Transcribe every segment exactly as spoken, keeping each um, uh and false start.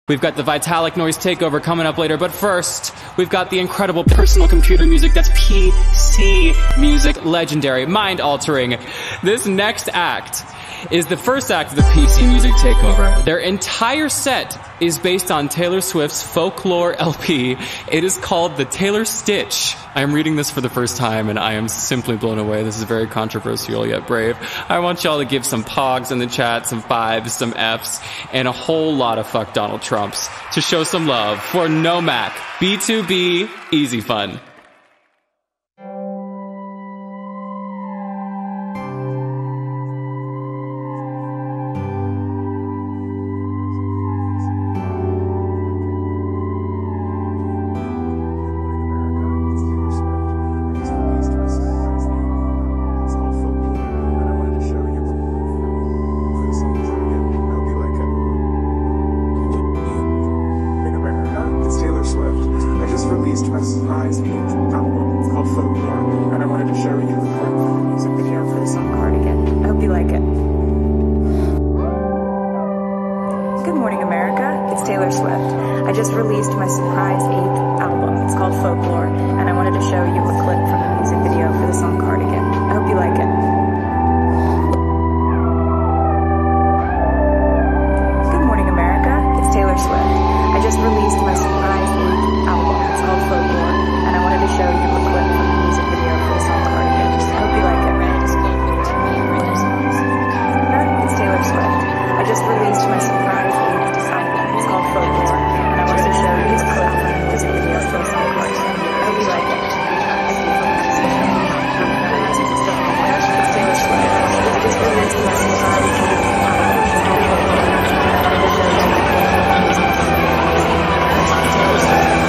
We've got the Vitalik Noise Takeover coming up later, but first, we've got the incredible personal computer music that's P C music, legendary, mind-altering. This next act is the first act of the P C Music Takeover. Their entire set is based on Taylor Swift's Folklore L P. It is called the Taylor Stitch. I am reading this for the first time and I am simply blown away. This is very controversial yet brave. I want y'all to give some pogs in the chat, some fives, some Fs, and a whole lot of fuck Donald Trumps to show some love for Nomac, B two B, Easy Fun. My surprise eighth album. It's called Folklore, and I wanted to show you the clip from the music video for the song Cardigan. I hope you like it. Good morning, America. It's Taylor Swift. I just released my surprise eighth album. It's called Folklore, and I wanted to show you a clip from the music video for the song Cardigan. I hope you like it. Good morning, America. It's Taylor Swift. I just released my surprise eighth album. It's called Folklore, and I wanted to show you a clip from the music video for the song Cardigan. I hope you like it. It's Taylor Swift. I just released my surprise eighth album. It's called Folklore, and I wanted to show you a clip from the music video for the song Cardigan. I hope you like it. It's Taylor Swift. I just released my surprise eighth album. It's called Folklore, and I wanted to show you a clip from the music video for the song Cardigan.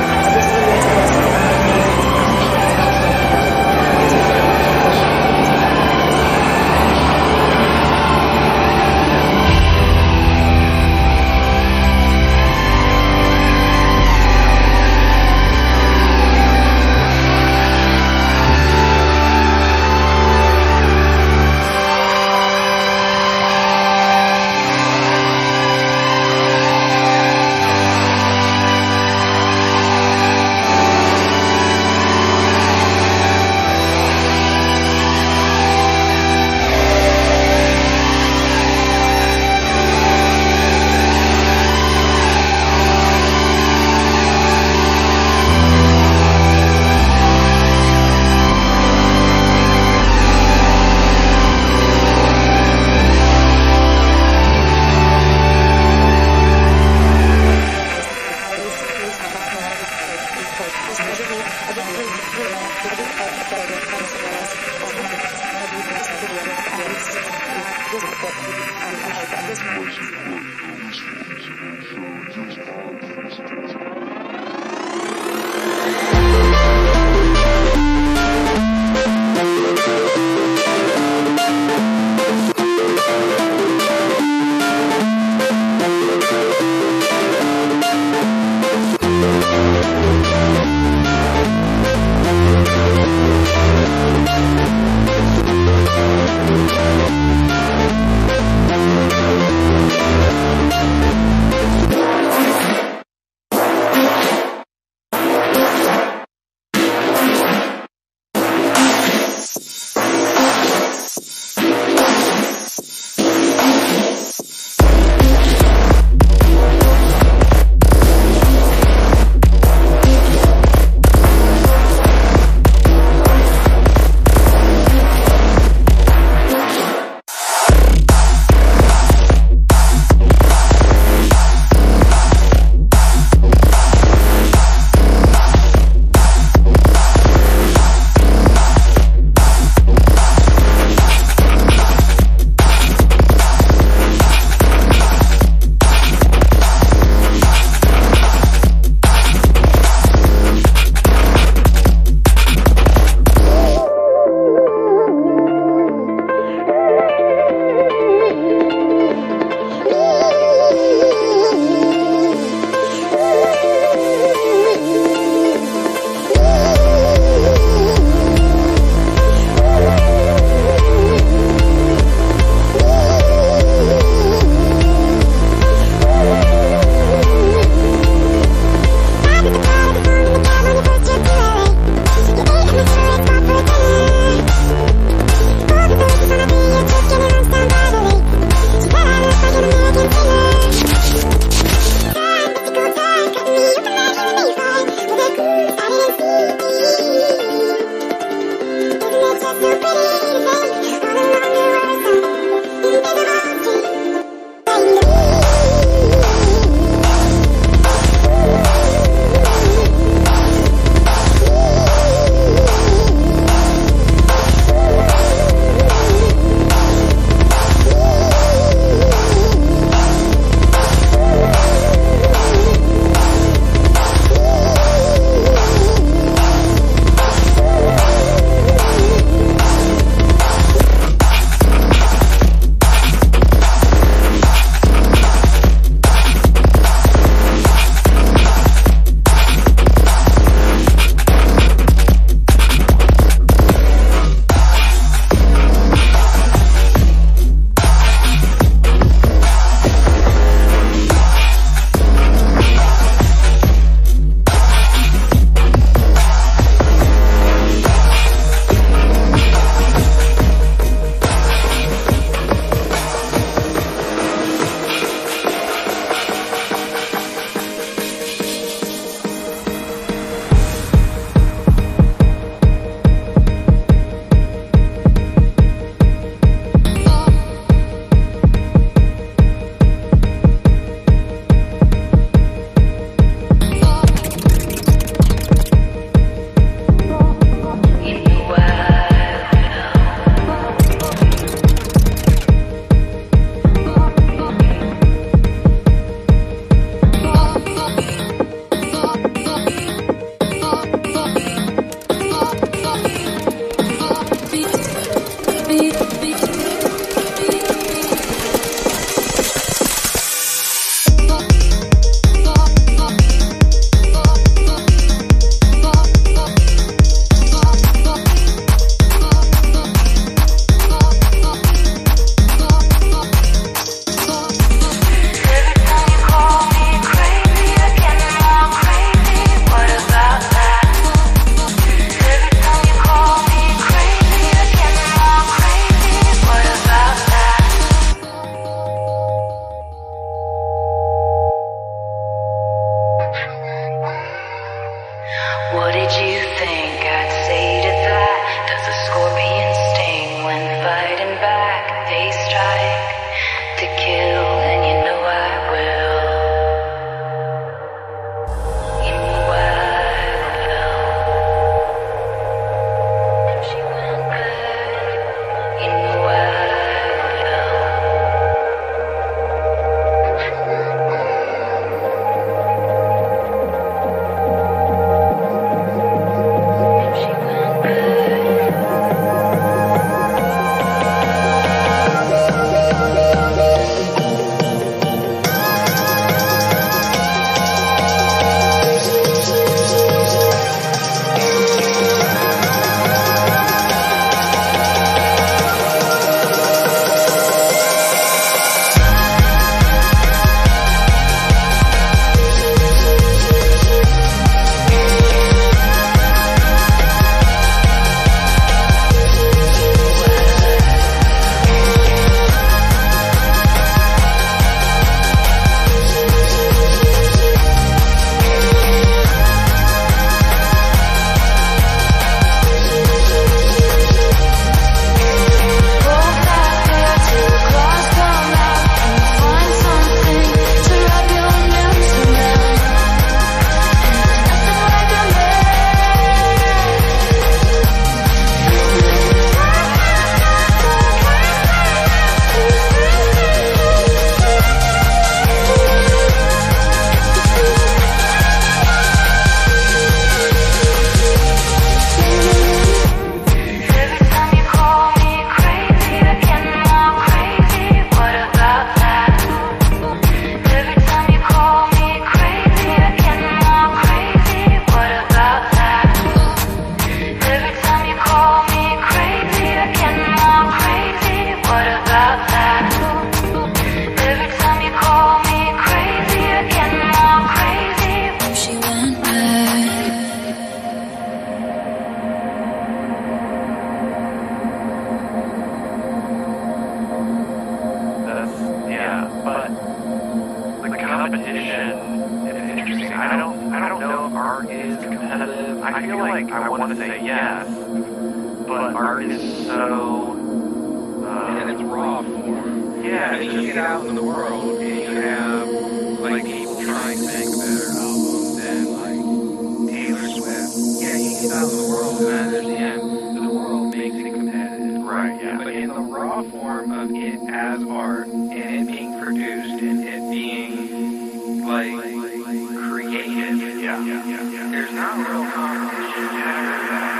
And it's interesting. I don't, I don't know if art is competitive. I feel like I want to say yes, but art is so uh, in its raw form. Yeah, and you get out in the world and you have like people trying to make a better album than like Taylor Swift. Yeah, you get out in the world and I understand the world makes it competitive. Right, yeah. But in the raw form of it as art and it being produced and it being like creative, yeah, yeah, yeah, yeah. There's not real competition. Yeah.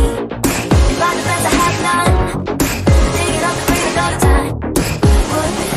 Would have been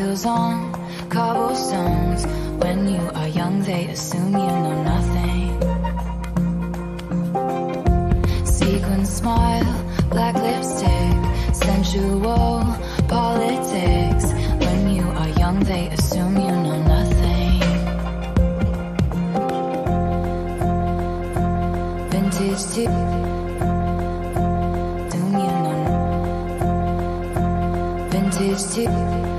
heels on cobblestones. When you are young, they assume you know nothing. Sequin smile, black lipstick, sensual politics. When you are young, they assume you know nothing. Vintage tea. Vintage tea.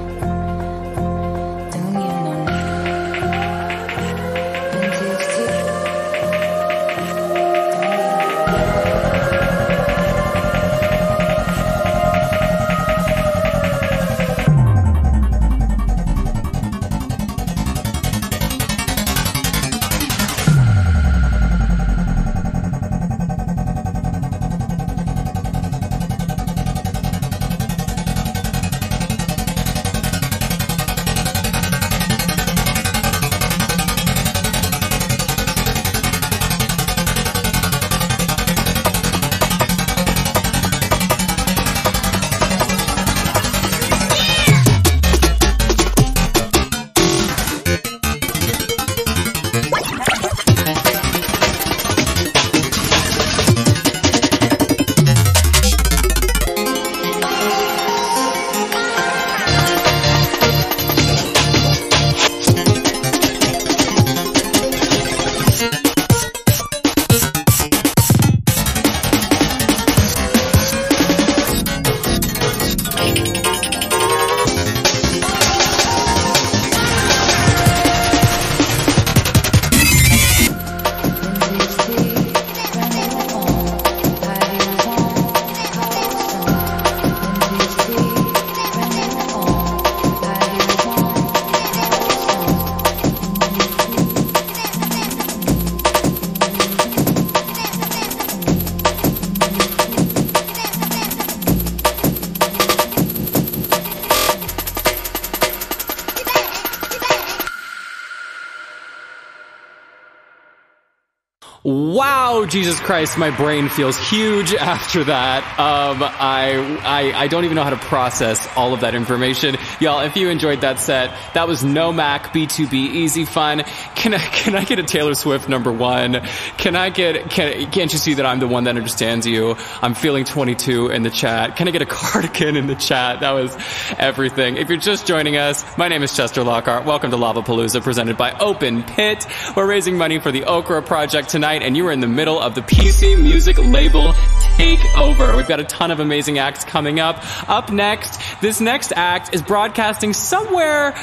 Wow, Jesus Christ, my brain feels huge after that. Um, I, I, I don't even know how to process all of that information. Y'all, if you enjoyed that set, that was No Mac, B two B, Easy Fun. Can I, can I get a Taylor Swift number one? Can I get, can, can't you see that I'm the one that understands you? I'm feeling twenty-two in the chat. Can I get a Cardigan in the chat? That was everything. If you're just joining us, my name is Chester Lockhart. Welcome to Lavapalooza, presented by Open Pit. We're raising money for the Okra Project tonight, and you are in the middle of the P C Music label takeover. We've got a ton of amazing acts coming up. Up next, this next act is broadcasting somewhere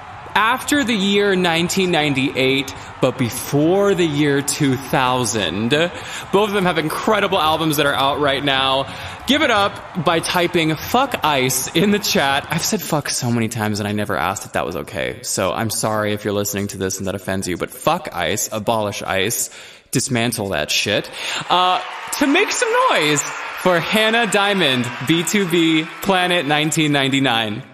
after the year nineteen ninety-eight, but before the year two thousand. Both of them have incredible albums that are out right now. Give it up by typing fuck ice in the chat. I've said fuck so many times and I never asked if that was okay. So I'm sorry if you're listening to this and that offends you, but fuck ice, abolish ice, dismantle that shit. Uh, to make some noise for Hannah Diamond, B two B, Planet nineteen ninety-nine.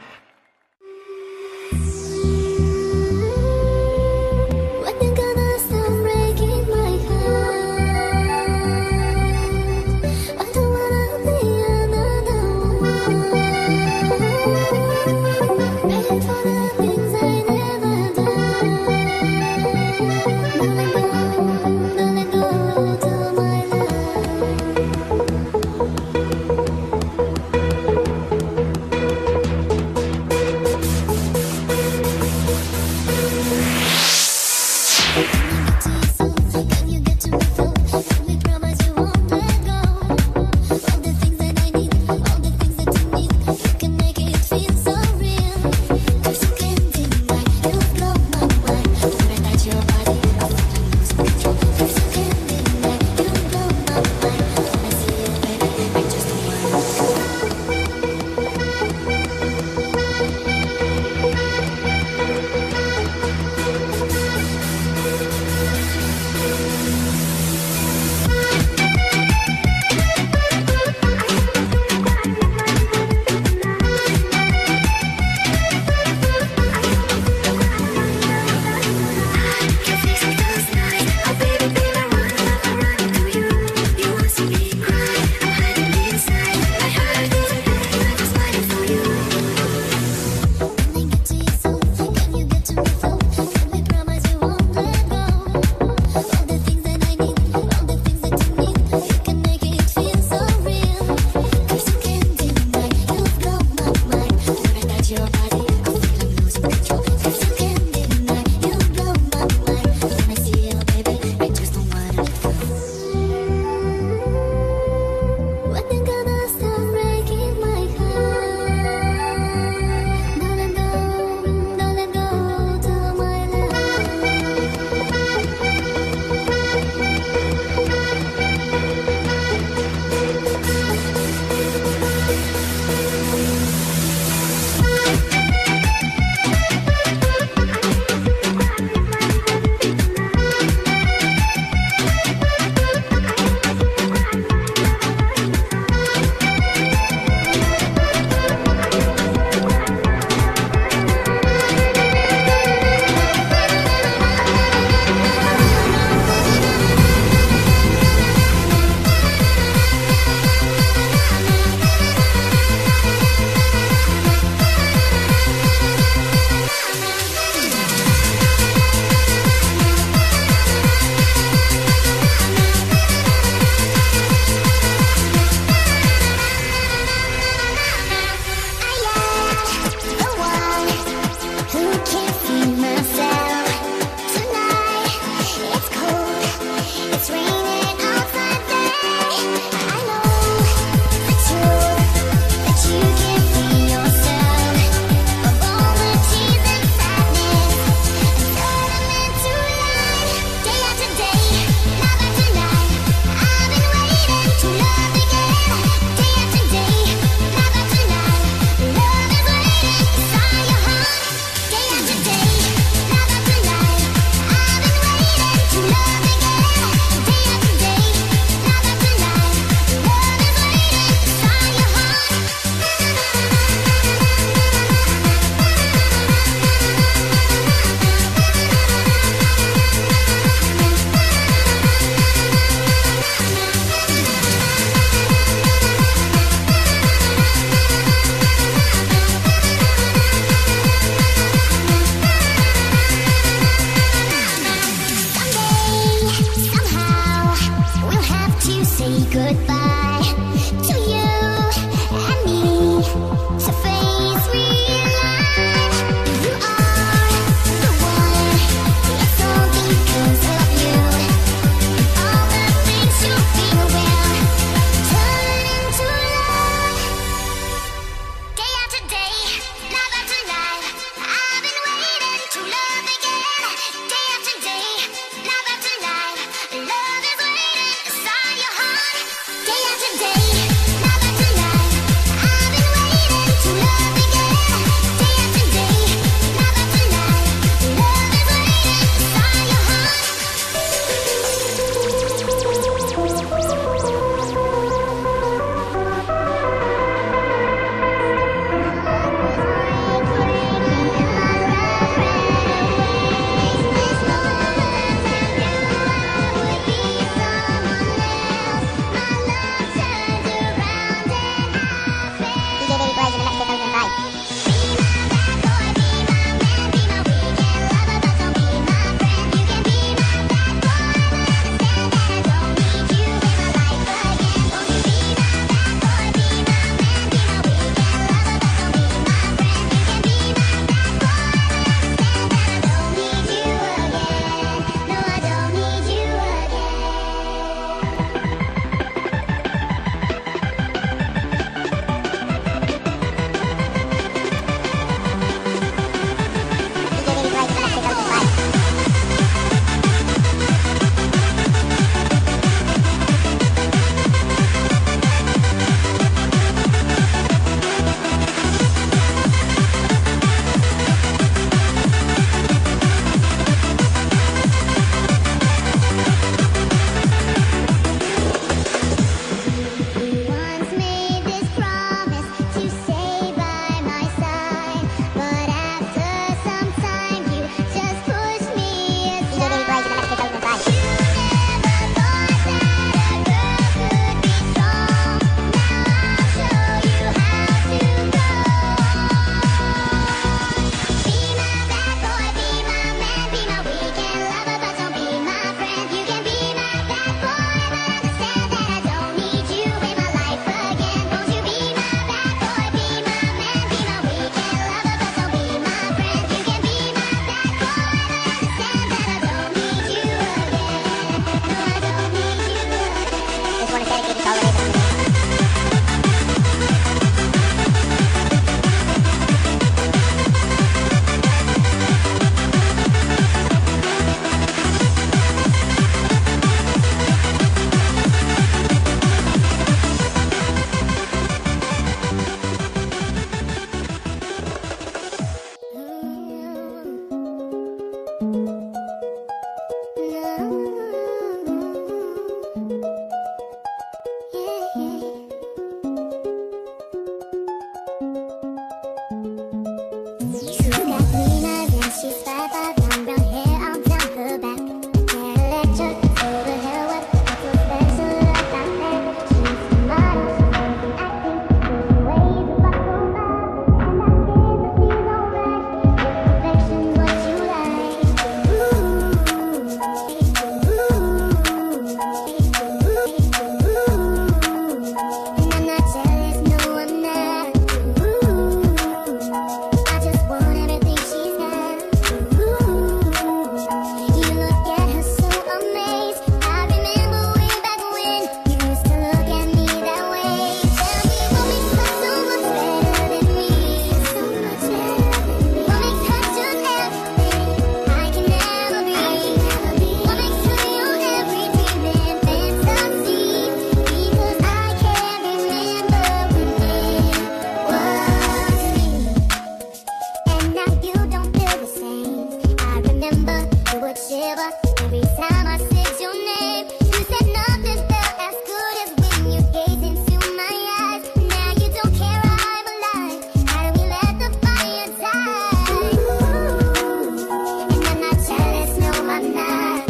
shiver every time I said your name. You said nothing felt as good as when you gazed into my eyes. Now you don't care I'm alive. How do we let the fire die? Ooh, and I'm not jealous, no I'm not.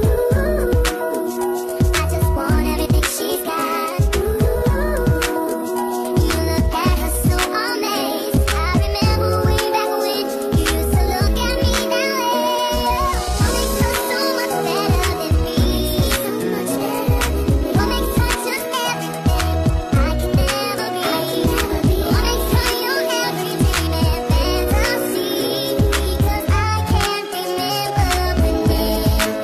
Ooh, I just want everything she's got. Ooh, you look at her so amazed. I remember way back when you used to look at me that way. What makes her so much better than me? So much better than me. What makes her just everything I can never be? What makes her your every dream and fantasy? Because I can't remember when it was me.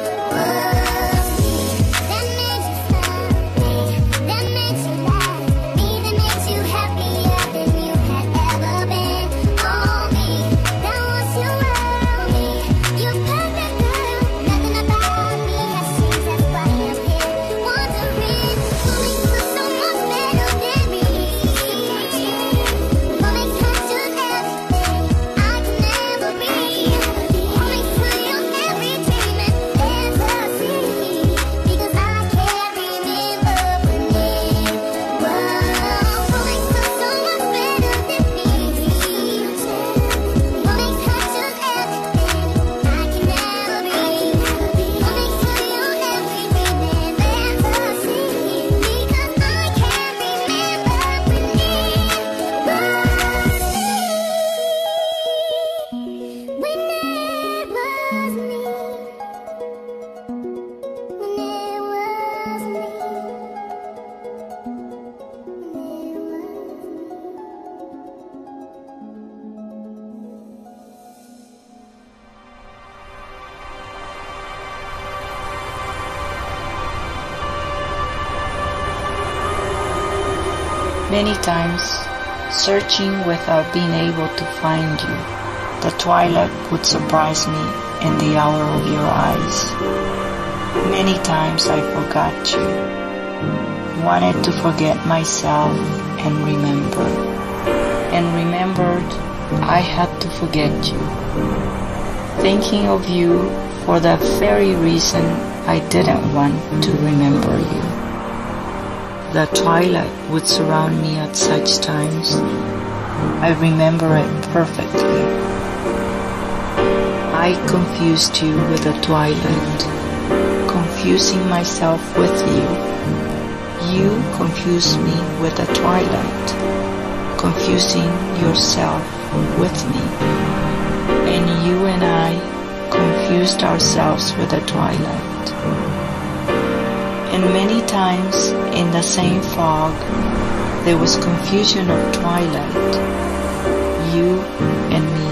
That made you smile, me. That made you laugh, me. That made you happier than you had ever been. Oh, me. That was your world, me. You're perfect, girl. Nothing about me has changed. That's why I'm here wondering what makes her so much better than me. What makes her just everything I can never be? What makes her your every dream and fantasy? Because I can't remember when it was. What makes her so much better than me? What makes her just everything I can never be? What makes her your every dream and fantasy? Many times, searching without being able to find you, the twilight would surprise me in the hour of your eyes. Many times I forgot you, wanted to forget myself and remember, and remembered I had to forget you, thinking of you for that very reason I didn't want to remember you. The twilight would surround me at such times. I remember it perfectly. I confused you with the twilight, confusing myself with you. You confused me with the twilight, confusing yourself with me. And you and I confused ourselves with the twilight. And many times in the same fog, there was confusion of twilight, you and me.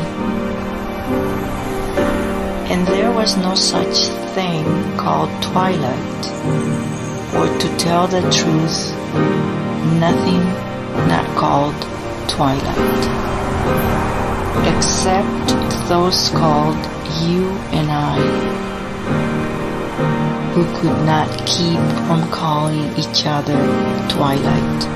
And there was no such thing called twilight, or to tell the truth, nothing not called twilight, except those called you and I, who could not keep from calling each other twilight.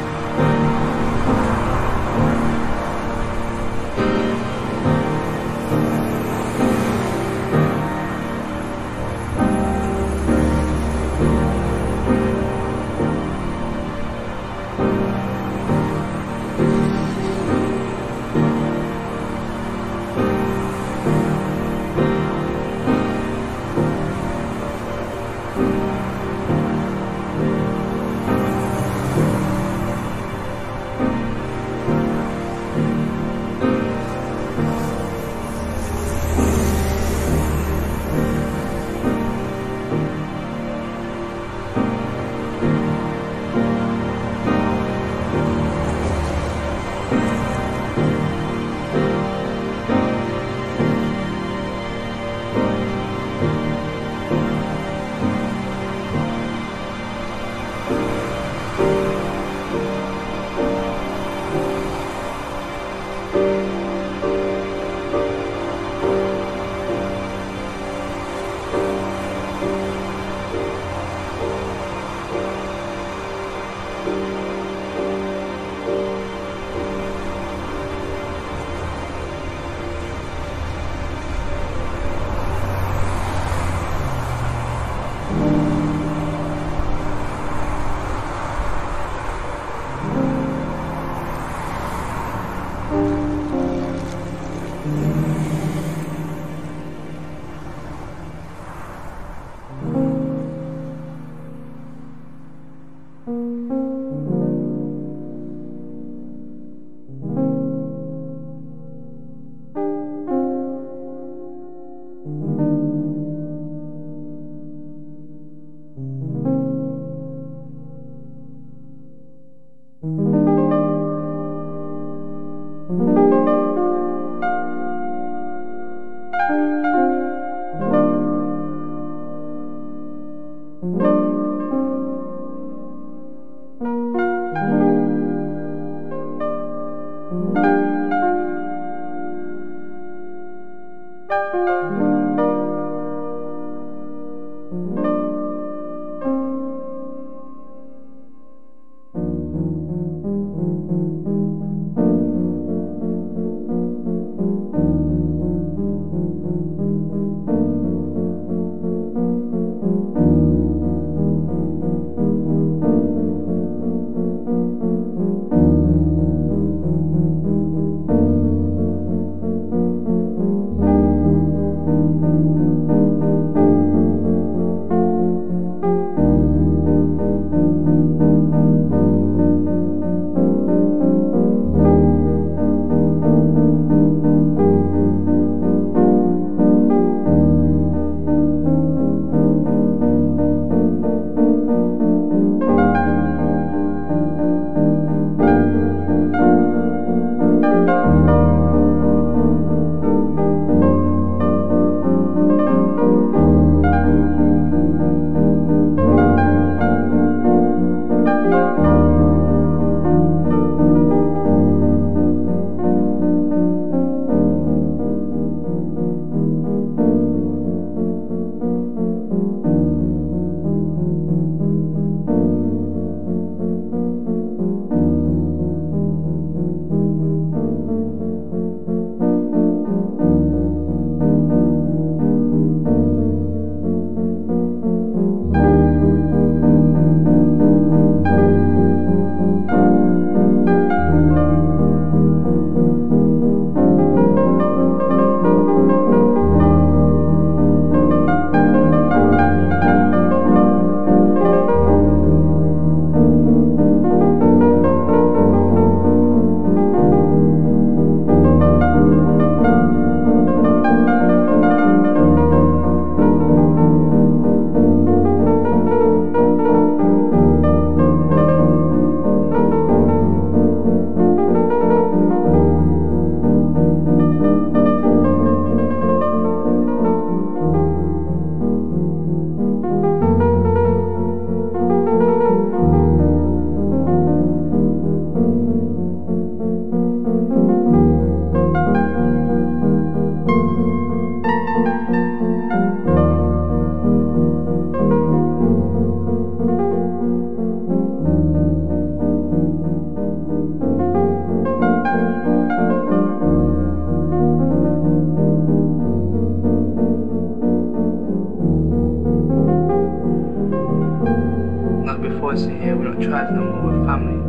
voice in here, we're not tribes no more, we're family.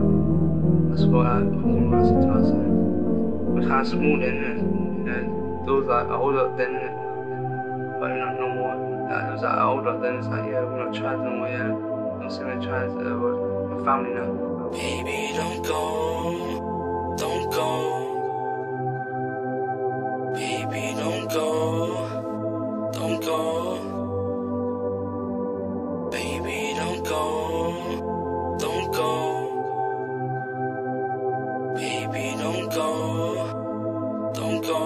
That's what I want to listen to us. We're kind of small then, you know, those like are older then, but we're not no more. Like, those that are older then, it's like, yeah, we're not tribes no more, yeah. Don't say we're tribes, uh, we're, we're family now. Baby, don't go, don't go. Baby, don't go, don't go. Baby, don't go, don't go. Baby, don't go, don't go.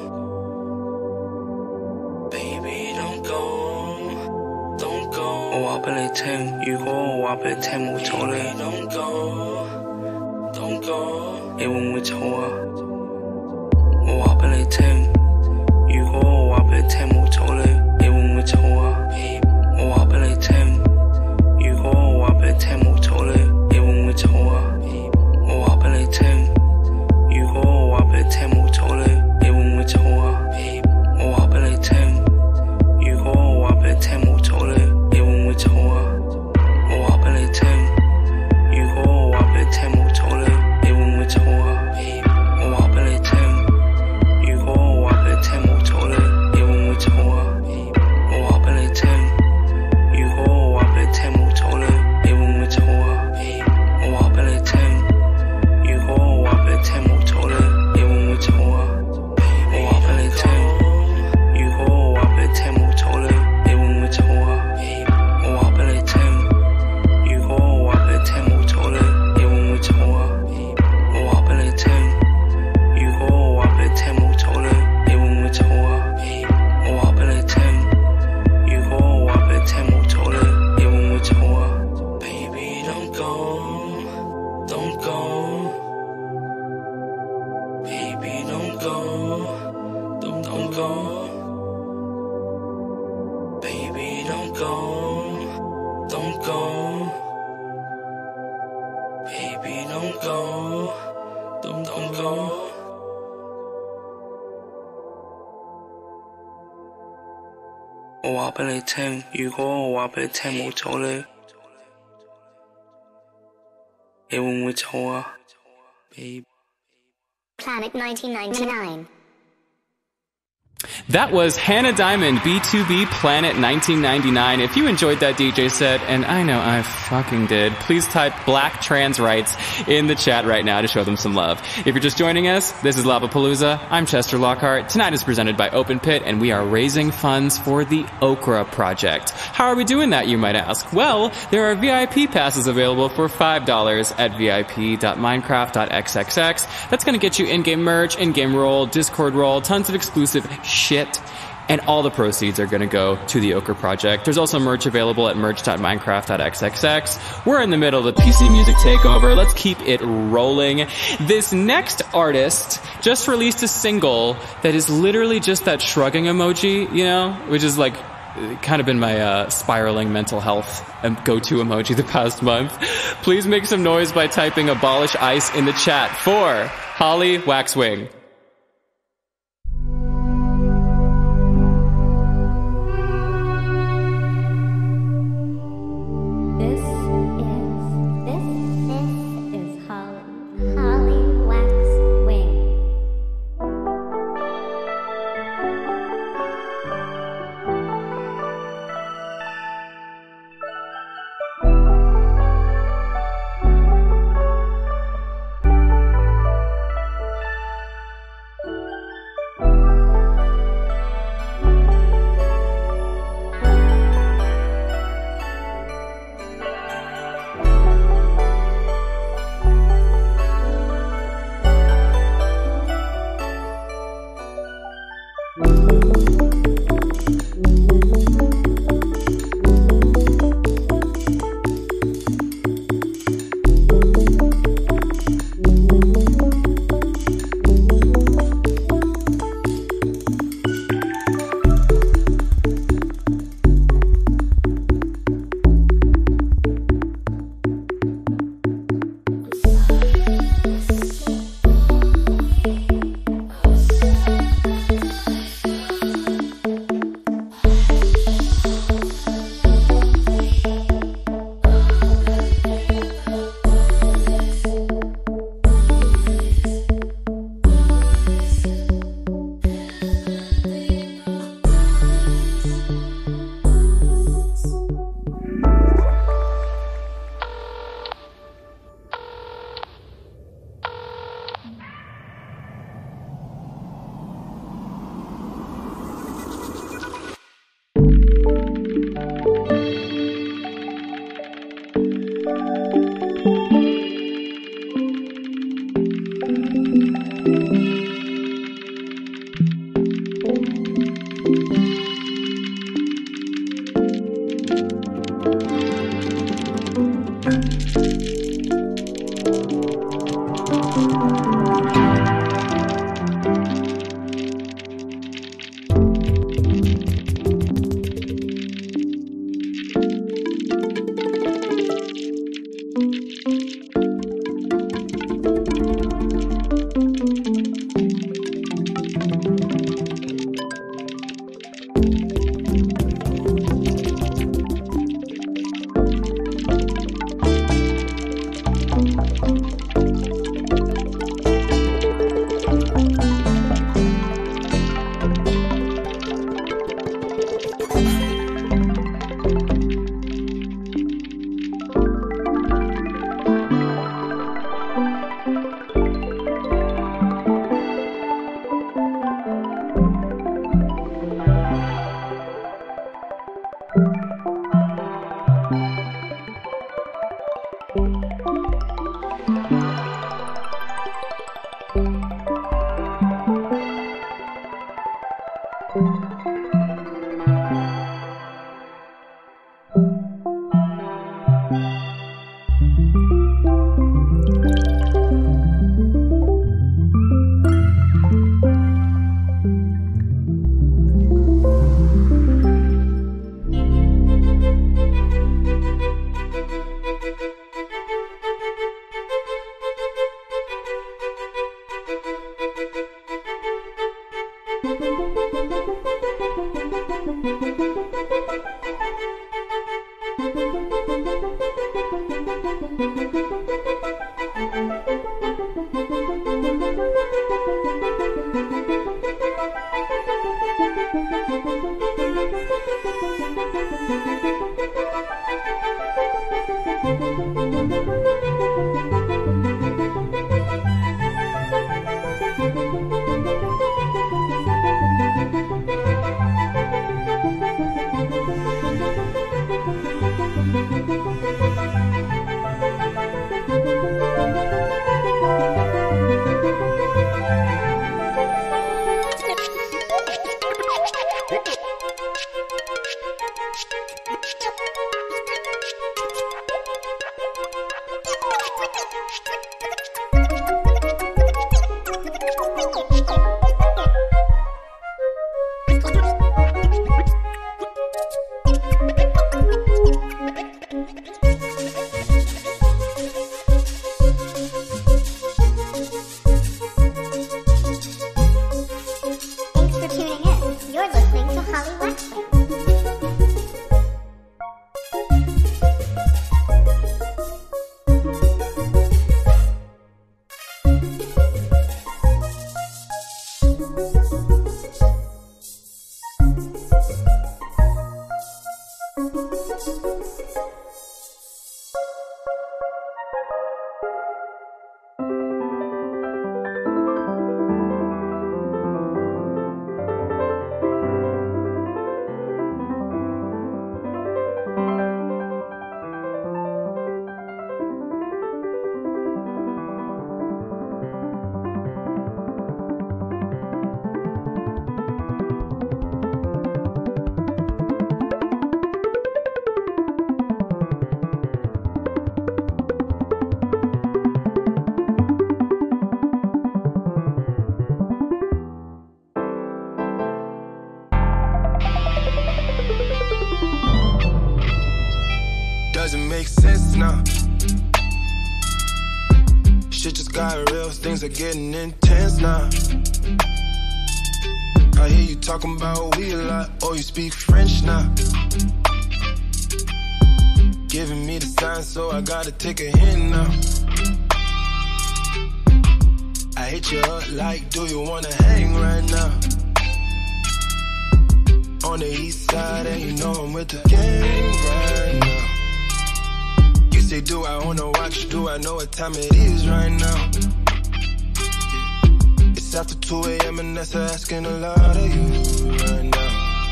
Baby, don't go, don't go. 我話俾你聽，如果我話俾你聽冇錯咧， Don't go, don't go. 你會唔會走啊？我話俾你聽，如果我話俾你聽冇錯咧， 你會唔會走啊？我話俾你聽，如果我話俾你聽冇錯咧， 你會唔會走啊？我話俾你聽，如果我話俾你聽冇錯咧， 你會唔會走啊？我話俾你聽，如果我話俾你聽冇錯咧， 你會唔會走啊？我話俾你聽，如果我話俾你聽冇錯咧， 你會唔會走啊？我話俾你聽，如果我 go. Baby, don't go. Don't go. Baby, don't go. Don't, don't go. 我話俾你聽，如果我話俾你聽冇咗你，你會唔會走啊 ？Baby。 Planet nineteen ninety-nine. That was Hannah Diamond, B two B Planet nineteen ninety-nine. If you enjoyed that D J set, and I know I fucking did, please type Black Trans Rights in the chat right now to show them some love. If you're just joining us, this is Lavapalooza. I'm Chester Lockhart. Tonight is presented by Open Pit, and we are raising funds for the Okra Project. How are we doing that, you might ask? Well, there are V I P passes available for five dollars at v i p dot minecraft dot x x x. That's going to get you in-game merch, in-game role, Discord role, tons of exclusive shit, and all the proceeds are going to go to the Okra Project. There's also merch available at merch dot minecraft dot x x x. We're in the middle of the P C Music Takeover. Let's keep it rolling. This next artist just released a single that is literally just that shrugging emoji, you know, which is like kind of been my uh, spiraling mental health go-to emoji the past month. Please make some noise by typing abolish ICE in the chat for Holly Waxwing. This is this this is Holly Holly Waxwing. Thanks for tuning in. You're listening to Holly Waxman. Doesn't make sense now. Shit just got real, things are getting intense now. I hear you talking about we a lot, oh you speak French now. Giving me the sign, so I gotta take a hint now. I hit you up like, do you wanna hang right now? On the east side, and you know I'm with the gang right now. You say, do I wanna watch? Do I know what time it is right now? Yeah. It's after two A M and that's asking a lot of you right now.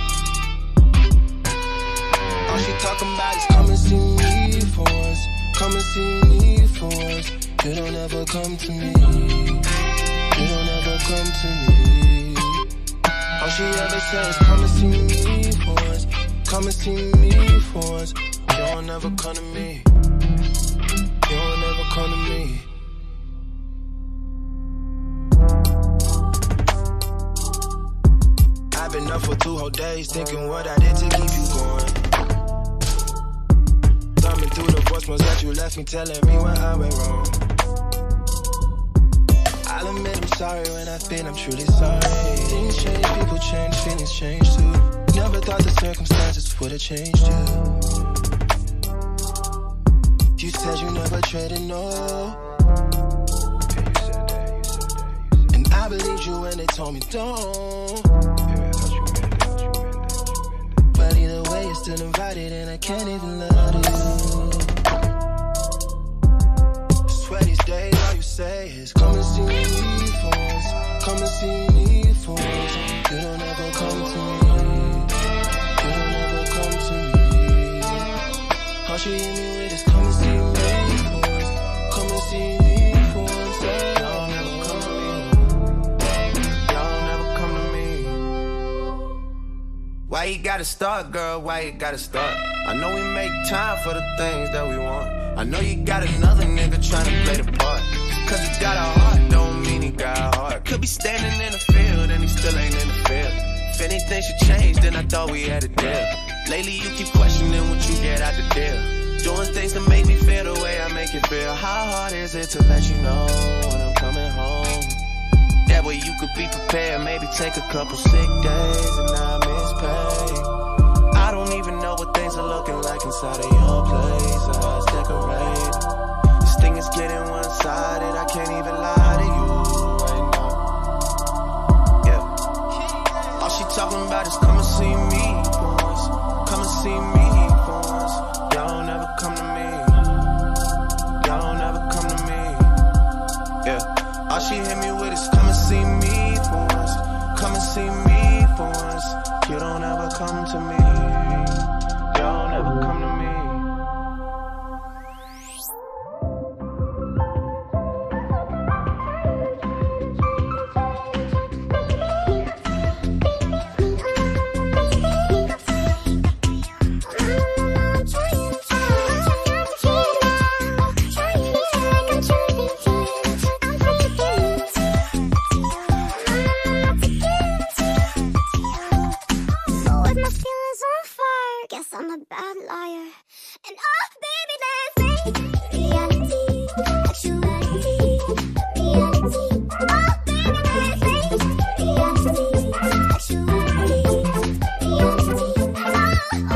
All she talking about is come and see me for once. Come and see me for once. You don't ever come to me. You don't ever come to me. All she ever says, come and see me for once. Come and see me for once. You don't ever come to me. You don't ever come to me. I've been up for two whole days thinking what I did to keep you going. Thumbing through the voicemails that you left me, telling me where I went wrong. I'll admit I'm sorry when I feel I'm truly sorry. Things change, people change, feelings change too. Never thought the circumstances would have changed you. You said you never traded, no. Yeah, you said that, you said that, you said that. And I believed you when they told me don't. Yeah, I thought you meant that, you meant that, you meant that. But either way, you're still invited and I can't even lie to you. Swear these days all you say is come and see me for once. Come and see me for once. You don't ever come to me. You don't ever come to me. All she hit me with is come and see me for once. Come and see me for once. Y'all never come to me. Y'all never come to me. Why you gotta start, girl? Why you gotta start? I know we make time for the things that we want. I know you got another nigga tryna play the part. Cause he got a heart, don't mean he got a heart. Could be standing in the field and he still ain't in the field. If anything should change, then I thought we had a deal. Lately you keep questioning what you get out the deal. Doing things to make me feel the way I make it feel. How hard is it to let you know when I'm coming home? That way you could be prepared, maybe take a couple sick days and not miss pay. I don't even know what things are looking like inside of your place or how it's decorated. This thing is getting one-sided, I can't even lie to you right now. Yeah. All she talking about is come and see me for once. Come and see me for once. Y'all never come to me. Y'all never come to me. Yeah. All she hit me with is come and see me for once. Come and see me for once. You don't ever come to me. Y'all never come to me. And oh, baby, let's make reality, actuality, reality. Oh, baby, let's make reality, actuality, reality. Oh,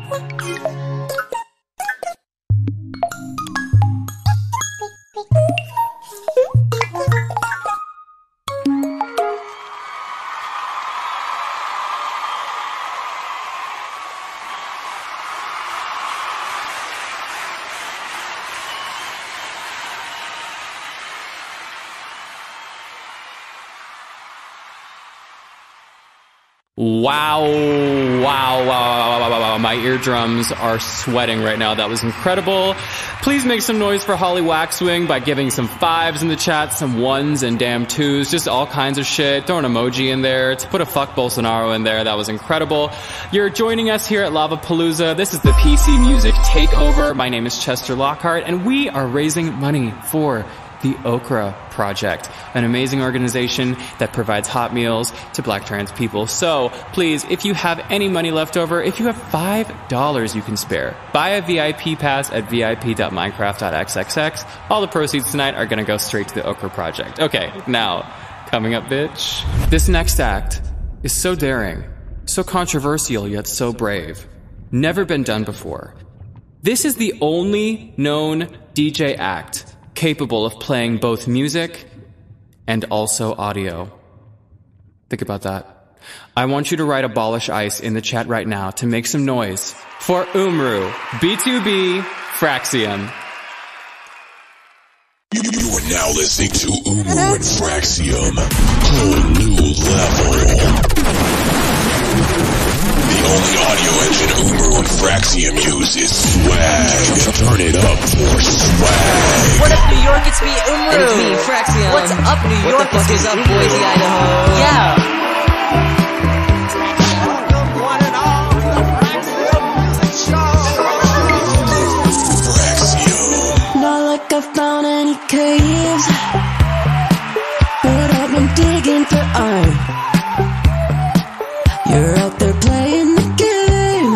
Wow, wow, wow, wow, wow, wow, wow. My eardrums are sweating right now. That was incredible. Please make some noise for Holly Waxwing by giving some fives in the chat, some ones and damn twos, just all kinds of shit. Throw an emoji in there. To put a fuck Bolsonaro in there. That was incredible. You're joining us here at Lavapalooza. This is the P C Music Takeover. My name is Chester Lockhart, and we are raising money for the Okra Project, an amazing organization that provides hot meals to black trans people. So please, if you have any money left over, if you have five dollars you can spare, buy a V I P pass at V I P dot minecraft dot X X X. All the proceeds tonight are gonna go straight to the Okra Project. Okay, now, coming up, bitch. This next act is so daring, so controversial, yet so brave. Never been done before. This is the only known D J act capable of playing both music and also audio. Think about that. I want you to write Abolish ICE in the chat right now to make some noise for Umru, B two B, Fraxium. You are now listening to Umru and Fraxium. Whole new level. The only audio engine Umru and Fraxium use is swag. Turn it up for swag. What up, New York? It's me, Umru. And it's me, Fraxium. What's up, New what York? What the fuck is up, Boise, Idaho? Yeah. Not like I found any caves, but I've been digging for iron. You're out there playing the game,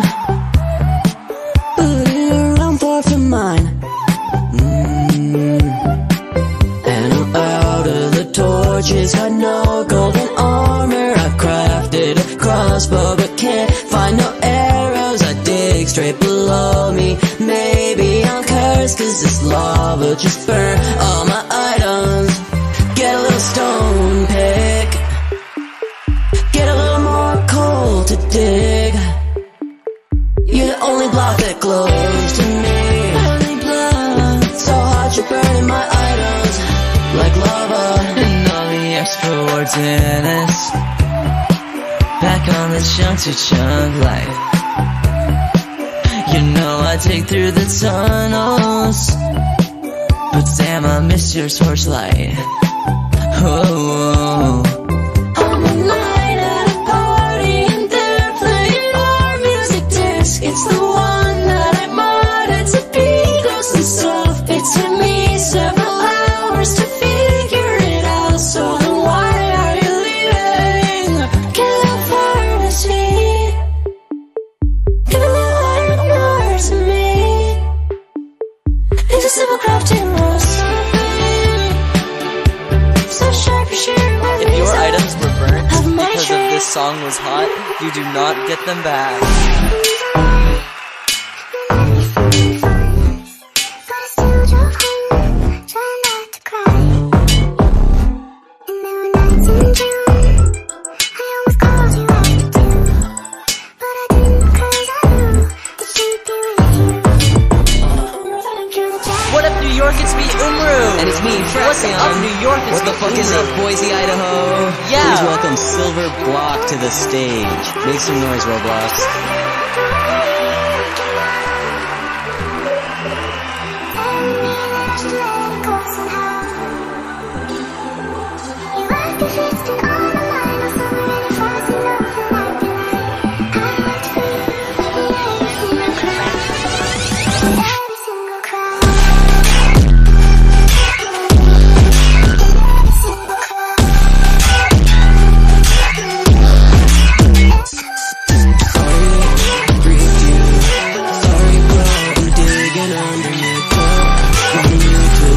but you're around far from mine. Mm. And I'm out of the torches, got no golden armor. I've crafted a crossbow, but can't find no arrows. I dig straight below me. Maybe I'm cursed, cause this lava just burn all my items. Get a little stone pick, get a little more coal to dig. You're the only block that glows to me. Only block so hot you're burning my items like lava. And all the extra words in us, back on the chunk to chunk life. You know I dig through the tunnels, but damn I miss your torchlight. Oh, I'm a night at a party and they're playing our music disc. It's the one that I modded to be gross and soft. It took me several hours to figure it out. So then why are you leaving? Get out pharmacy, give a little iron ore to me. It's a simple crafting rules. if your items were burnt because of this song was hot, you do not get them back. What up, New York? It's me, Umru. And it's me, Fraxium. What's up, New York? It's What the me, fuck is Umru. up, Boise, Idaho? Yeah. Please welcome Silver Block to the stage. Make some noise, Roblox. Sorry bro, I'm digging under your tongue. Want you to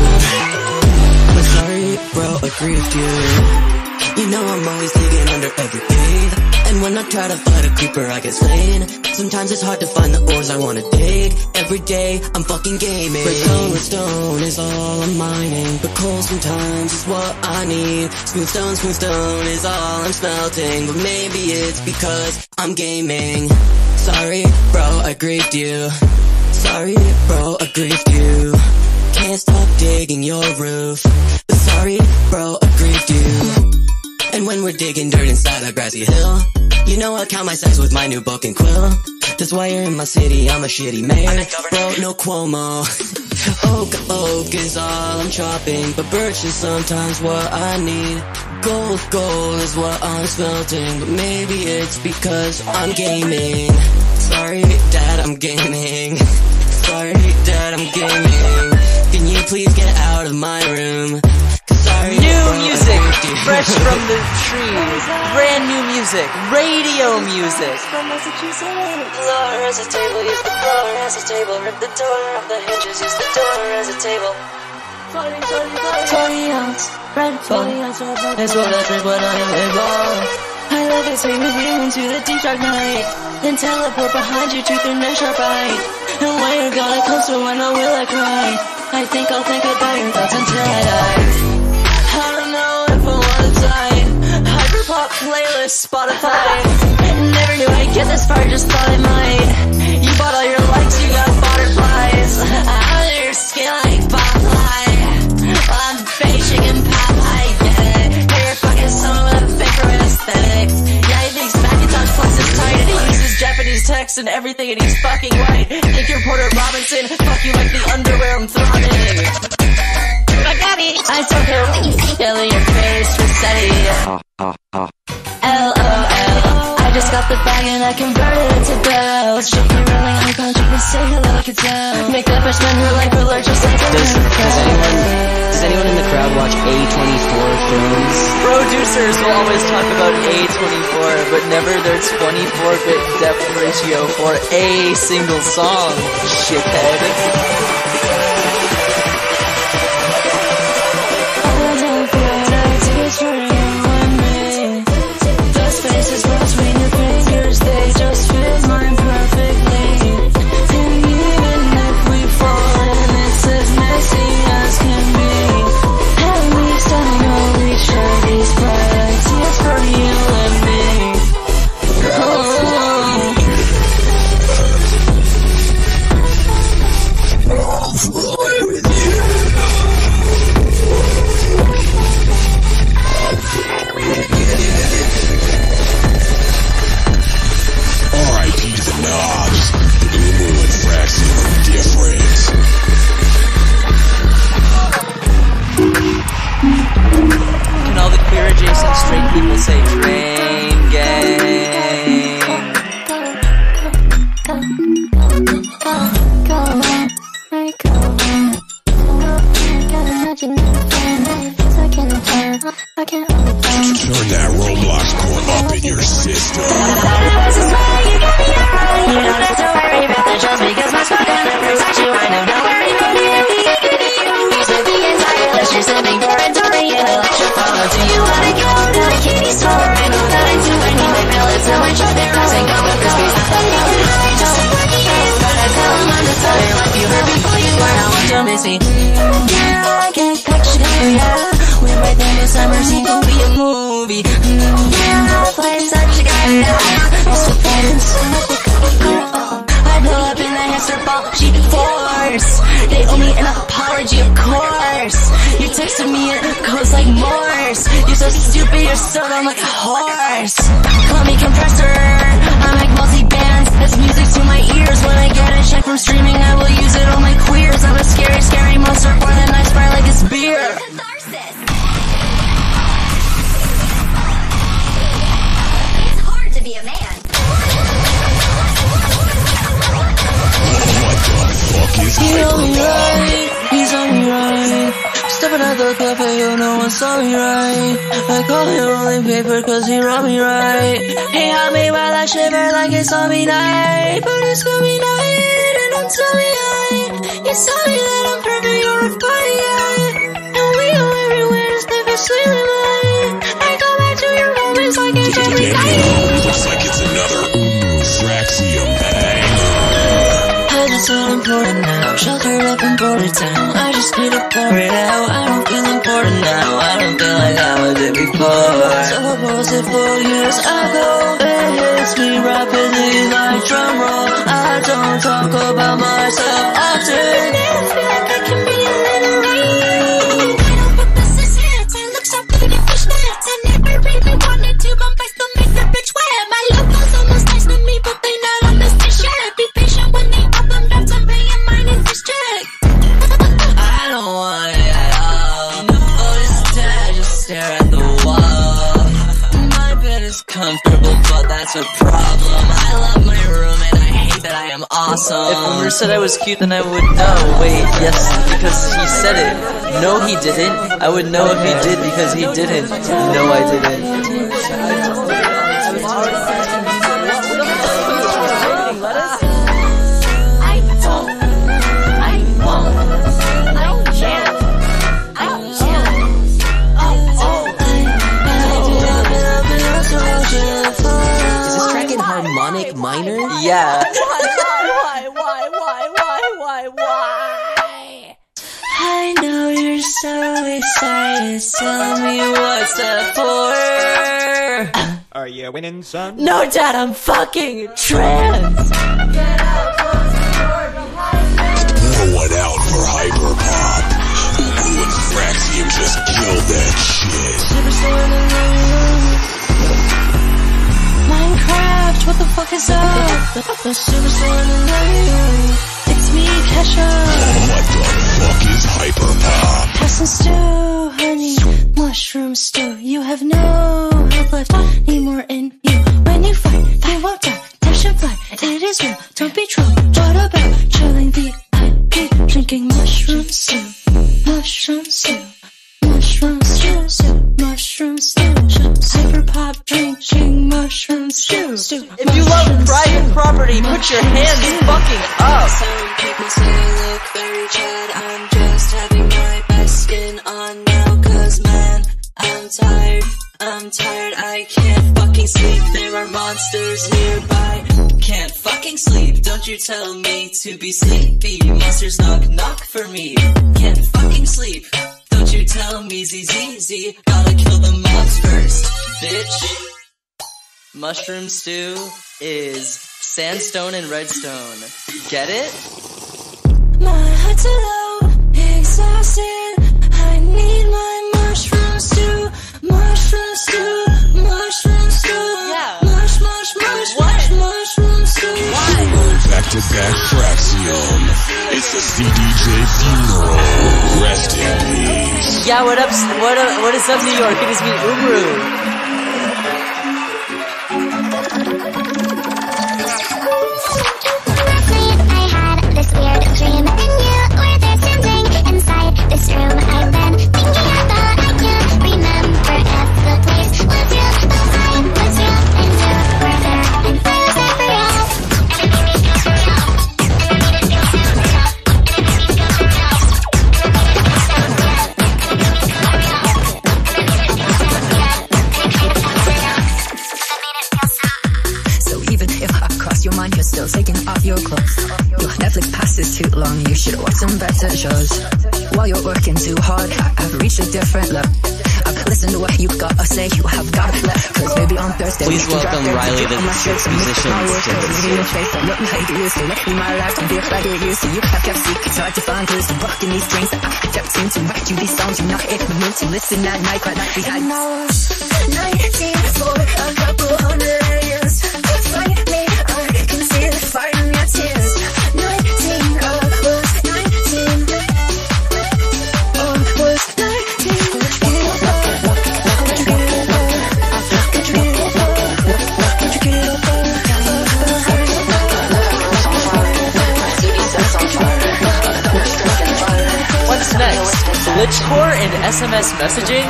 deeper I get slain. Sometimes it's hard to find the ores I wanna dig. Every day I'm fucking gaming. Red color stone is all I'm mining, but coal sometimes is what I need. Smooth stone, smooth stone is all I'm smelting, but maybe it's because I'm gaming. Sorry, bro, I grieved you. Sorry, bro, I grieved you. Can't stop digging your roof. But sorry, bro, I grieved you. And when we're digging dirt inside a grassy hill, you know I count my cents with my new book and quill. That's why you're in my city, I'm a shitty mayor. Bro, no Cuomo. Oak, oak is all I'm chopping, but birch is sometimes what I need. Gold, gold is what I'm smelting, but maybe it's because I'm gaming. Sorry, Dad, I'm gaming. Sorry, Dad, I'm gaming. Can you please get out of my room? Sorry, new bro, music, fresh from the trees. Brand new music, radio music. From Massachusetts. Floor as a table, use the floor as a table. Rip the door off the hinges, use the door as a table. forty ounce, red forty ounce. That's what I drink when I am able. I levitate with you into the deep dark night, then teleport behind you to through no sharp eye. And when you're gone, I come so when I will I cry. I think I'll think about your thoughts until I die. I don't know if I wanna die. Hyperpop playlist, Spotify. Never knew I'd get this far, just thought I might. You bought all your likes, you got butterflies out of your skin like butterfly. I'm beiging and pop, I get it. You're a fucking son with a faker aesthetic. Yeah, he thinks Macintosh Plus is tight, and he uses Japanese text and everything, and he's fucking right. Think you're Porter Robinson, fuck you like the underwear I'm throbbing. I took him, yelling your face with Seti. L O L. I just got the bag and I converted it to bells. Shit, you're really unconscious, you can say hello, I can tell. Make that freshman who like alert just like a does, does anyone, does anyone in the crowd watch A twenty-four films? Producers will always talk about A twenty-four, but never their twenty-four bit depth ratio for a single song, shithead. For you and me, those faces between your fingers, they just fit mine perfectly. And even if we fall, and it's as messy as can be, at least I know we share these priorities for you and me. Oh. R I P to the knobs. Umu and Fraxium are different. Can all the queer adjacent straight people say train gang? Turn that Roblox core up in your system. This is why you got me out. You don't have to worry about the just because my spot got the first you. I know, don't worry about me. You said the entire list, you're sending for a door. You know, let your follow. Do you wanna go to the candy store? I know that I do. I need my pellets and my shot there. I sing go with this piece. I know that I just like what he is. But I tell him I'm the other life you heard before you were. I want to miss me. Yeah, I get picture, yeah. We right there in summer, see, don't be a movie. Yeah, I'll play such a guy. Also, I pull up in the hamster ball, she force. They owe me an apology, of course. You texted me, it goes like Morse. You're so stupid, you're so dumb like a horse. Call me compressor, I make multi-bands. That's music to my ears. When I get a check from streaming, I will use it on my queers. I'm a scary, scary monster, more than I spray like it's beer. Be a man. What the fuck is He on me Hyperpop? right, he's on me right. Stepping at the cafe, you know one saw me right. I call him rolling paper cause he robbed me right. He held me while I shiver like it's on me night. But it's gonna be night and don't tell me I. You tell me that I'm perfect, you're a party guy. And we go everywhere, just live a sailing line. I go back to your moments like it's every night. Looks like it's another pouring now. Sheltered up in Porter Town, I just need to pour it out. I don't feel important now, I don't feel like I was it before. So what was it four years ago? It hits me rapidly like drum roll. I don't talk about myself often. I feel like I can be a little weak. I don't put this as hits, I look so good at fishnets. I never really wanted to, but I still make the bitch wet. My logo's almost nice to me, but they not on the same shit. Be patient when they album drops, I'm paying mine in this check. I don't want it at all. Oh, this dad just stare at the wall. My bed is comfortable, but that's a problem. I love my room and I hate that I am awesome. If Umar said I was cute, then I would know. Wait, yes, because he said it. No, he didn't. I would know if he did because he didn't. No, I didn't. Harmonic minor? Yeah. Why, why, why, why, why, why, why? I know you're so excited. Tell me what's that for? Are you winning, son? No, Dad, I'm fucking trans. Pour one out for Hyperpop. Umu and Fraxium just killed that shit. Minecraft, what the fuck is up? The, the superstar in the night. It's me, Kesha. What the fuck is Hyperpop? Passing stew, honey, mushroom stew. You have no hope left anymore in you. When you fight, you won't die. Tension fly, it is real. Don't be true. What about chilling V I P? Drinking mushroom stew, mushroom stew, mushroom stew, stew, mushroom stew. Hyperpop drinking mushroom stew, stew. If you love private property, put your hands fucking up. Some people say I look very Chad. I'm just having my best skin on now. Cause man, I'm tired, I'm tired. I can't fucking sleep. There are monsters nearby. Can't fucking sleep. Don't you tell me to be sleepy. Monsters knock knock for me. Can't fucking sleep. Don't you tell me Z Z Z. Gotta kill the mobs first, bitch. Mushroom stew is sandstone and redstone. Get it? My heart's low, exhausted. I need my mushroom stew, mushroom stew, mushroom stew. Yeah. Mush, mush, mush, mush, mushroom stew. Back to back Fraxium. It's the C D J funeral. Rest in peace. Yeah, what up? What up? What is up, New York? It is me, Umru. This weird dream, and you were there standing inside this room. I've been thinking about I can't remember if the place was real, the time was real, and you were there, and I was there for real. Everything made me feel real. Everything made me feel real. So even if I cross your mind, you're still taking off your clothes. Your Netflix pass is too long, you should watch some better shows. While you're working too hard, I've reached a different level. I've listened to what you gotta say, you have got it left. Cause maybe on Thursday Please welcome Riley to the Six Musicians. Look like it used to, let me my life don't feel like it used to. You have kept secrets hard to find clues to buck in these strings that I kept seem to write you these songs. You're not in the mood to listen at night, quite like we had. And I was nineteen for a couple hundred years. Finally, I can see the fire in your tears. Nineteen, I was nineteen. I was nineteen. What's next? Glitchcore and S M S messaging?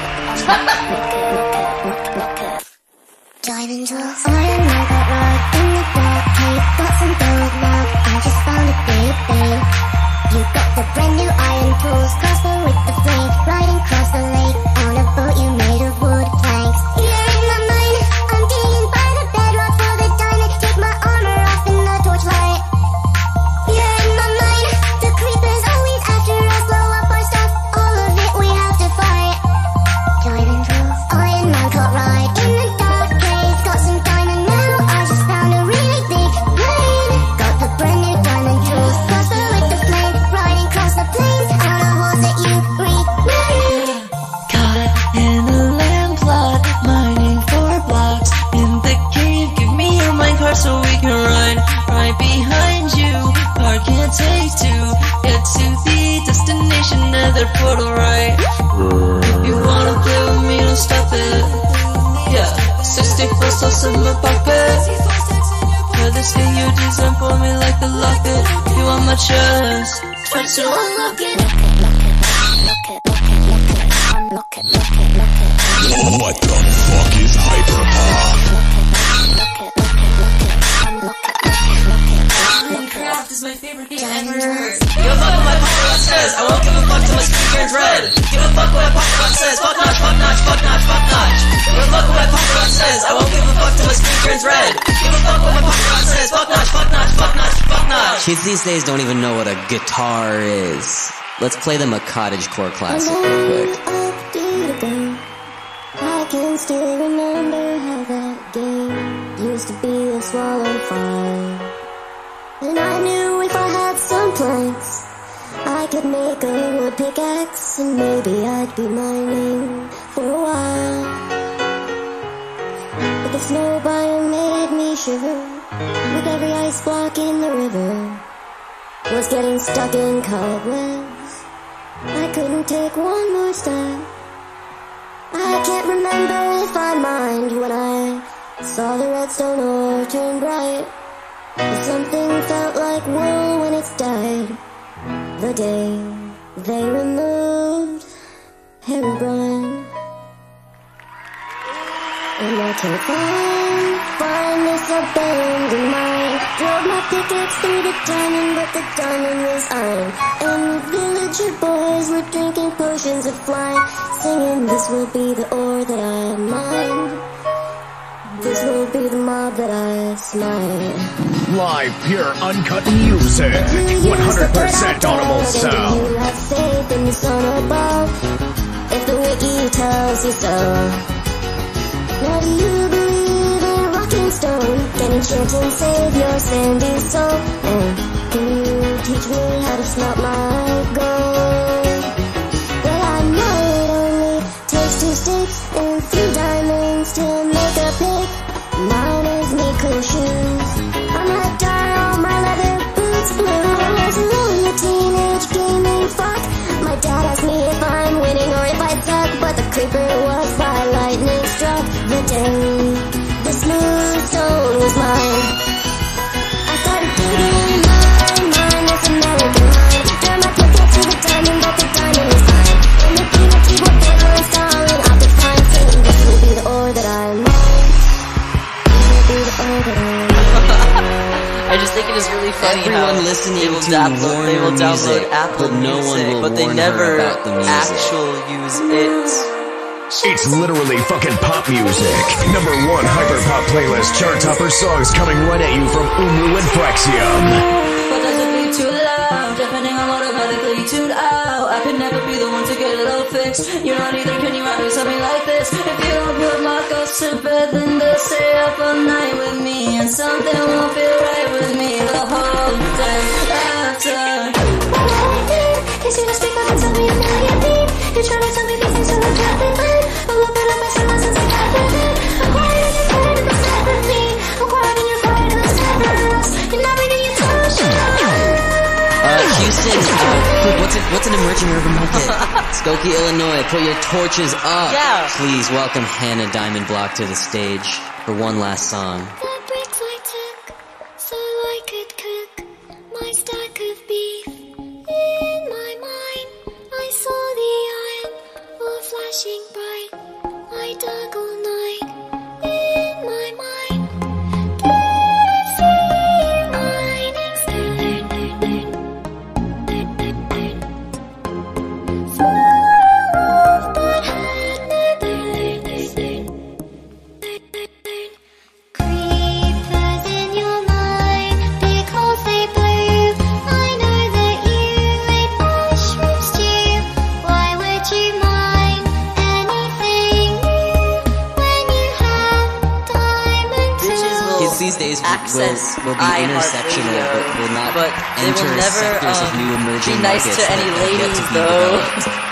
Dive into the fire, now got right in the dark. Hey, got some gold now, I just found it, baby. You got the brand new iron tools, crossbow with the flame, riding across the lake on a boat you made of wood planks. You're in my mind, I'm digging by the bedrock for the diamond. Take my armor off in the torchlight. You're in my a portal, right? You wanna play with me, don't stop it. Yeah, sixty-four sauce in my pocket. Yeah, this thing you design for me like a locket. You on my chest, try to unlock it. What the fuck is hyperpop? Minecraft is my favorite game ever. Give a fuck what my Pokemon says. I won't give a fuck till my screen turns red. Give a fuck what my Pokemon says. Fuck notch, fuck notch, fuck notch, fuck notch. Give a fuck what my Pokemon says. I won't give a fuck till my screen turns red. Give a fuck what my Pokemon says. Fuck notch, fuck notch, fuck notch, fuck notch. Kids these days don't even know what a guitar is. Let's play them a cottagecore classic real quick. I can still remember how that game used to be a swallow fire. And I knew if I had some planks, I could make a wood pickaxe, and maybe I'd be mining for a while. But the snow biome made me shiver, with every ice block in the river was getting stuck in cobwebs. I couldn't take one more step. I can't remember if I mined when I saw the redstone ore turn bright. But something felt like wool when it's died. The day they removed Herobrine. And I can't find, find this abandoned mine. Drove my pickaxe through the diamond, but the diamond was iron. And the villager boys were drinking potions of flying, singing, this will be the ore that I mine. This will be the mob that I smite. Live, pure, uncut music. one hundred percent audible sound. You have faith in the sun above, if the wiki tells you so. Now do you believe in rock and stone? Can enchant and save your sandy soul? And can you teach me how to smelt my gold? Well, I know it only takes two sticks and three diamonds to make a pick. Miners need cool shoes. I might dye all my leather boots blue. I was only a teenage gaming fuck. My dad asked me if I'm winning or if I suck, but the creeper was by lightning struck. The day the smooth stone was mine, I started digging mine, mine was American mine. Turned my pickaxe to the diamond, but the diamond was mine. In the keyboard, keyboard, they were installing Optifine, saying this will be the ore that I mine. This will be the ore that I mine. I just think it is really funny Everyone how listening they will to download, Warner they will download music, Apple but no one Music, will but they warn her never about the music. actually use it. It's literally fucking pop music. Number one hyperpop playlist chart topper songs coming right at you from Umu and Fraxium. But does it be too loud? Depending on what automatically tuned out. I could never be the one to get it all fixed. You're not either, can you write me something like this? If you don't put my ghost to bed, then they'll stay up all night with me, and something won't feel right with me the whole day after. What I did is you just speak up and tell me I'm not your beat. You try to tell me these things so I can't be mine. I'll open up my soul since I got the head. I'm quiet in your fire to the side with me. I'm quiet in your fire to the side with us. You're not reading your tongue, shut up. Uh, Houston, uh, what's, a, what's an emerging urban market? Skokie, Illinois, put your torches up. Yeah. Please welcome Hannah Diamond Block to the stage for one last song. The bricks I took so I could cook my stack of beef. In my mind, I saw the iron all flashing bright. I dug all night. In my mind, did see mining stone. Smooth but had never learned. Creepers in your mind, big holes they blew. I know that you ate mushroom stew. Why would you mind anything new when you have diamond tools? Kids these days will, Access will, will be intersectional, iHeartRadio, but will not but they enter will never, sectors of um, new emerging be nice markets to any that have yet ladies, to be though. developed.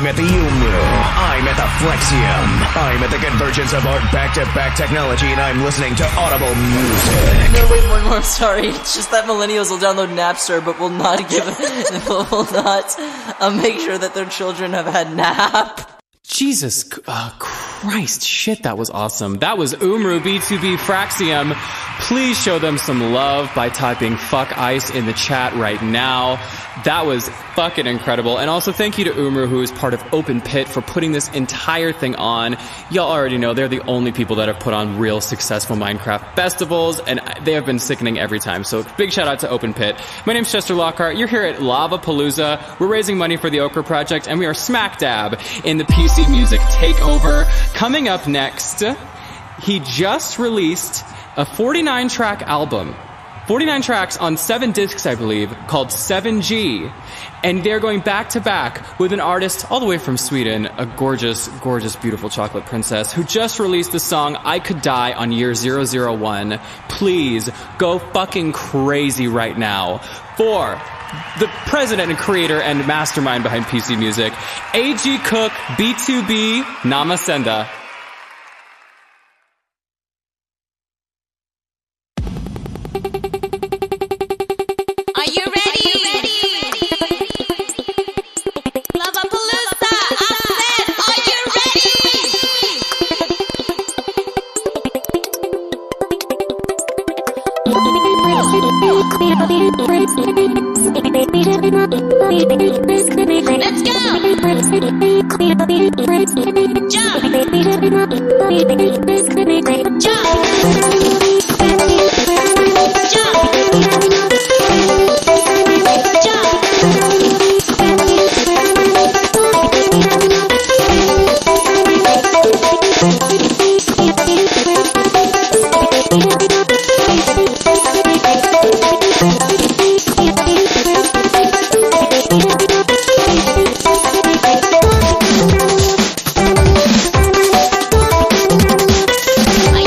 at the Umu. I'm at the Flexium. I'm at the convergence of art back-to-back technology, and I'm listening to Audible Music. No, wait, one more, sorry. It's just that millennials will download Napster, but will not give, will not uh, make sure that their children have had nap. Jesus uh, Christ, shit, that was awesome. That was Umru B two B Fraxium. Please show them some love by typing fuck ice in the chat right now. That was fucking incredible. And also thank you to Umru, who is part of Open Pit, for putting this entire thing on. Y'all already know they're the only people that have put on real successful Minecraft festivals, and they have been sickening every time. So big shout out to Open Pit. My name's Chester Lockhart. You're here at Lavapalooza. We're raising money for the Ochre Project, and we are smack dab in the P C Music Takeover. Coming up next, he just released a forty-nine track album. forty-nine tracks on seven discs, I believe, called seven G. And they're going back to back with an artist all the way from Sweden, a gorgeous, gorgeous, beautiful chocolate princess who just released the song I Could Die on year zero zero one. Please go fucking crazy right now for the president and creator and mastermind behind P C Music, A G Cook, B two B, Namasenda. Let's go! Jump! I